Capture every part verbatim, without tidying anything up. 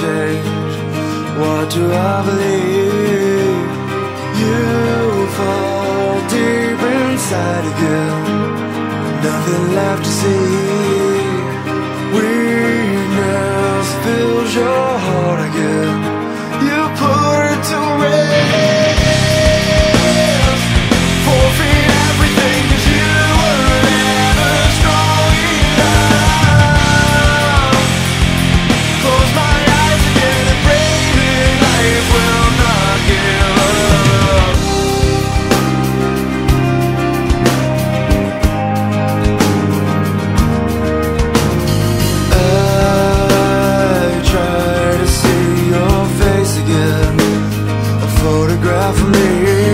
change. What do I believe? You fall deep inside again, nothing left to see. Weakness fills your heart again. You put it to rest, forfeit everything 'cause you were never strong enough. Close my eyes again and pray that life will not give up. I try to see your face again, a photograph of me,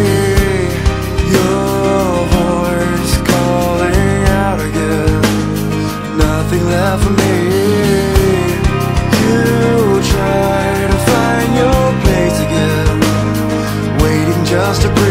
your voice calling out again, nothing left for me. You try to find your place again, waiting just to break.